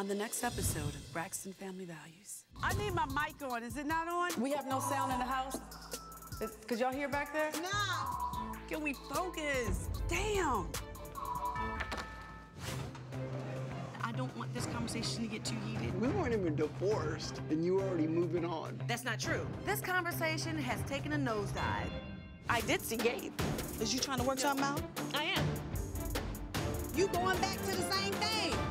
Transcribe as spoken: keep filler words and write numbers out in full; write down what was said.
on the next episode of Braxton Family Values. I need my mic on. Is it not on? We have no sound in the house. Could y'all hear back there? No. Can we focus? Damn. I don't want this conversation to get too heated. We weren't even divorced, and you were already moving on. That's not true. This conversation has taken a nosedive. I did see Gabe. Is you trying to work something out? I am. You going back to the same thing.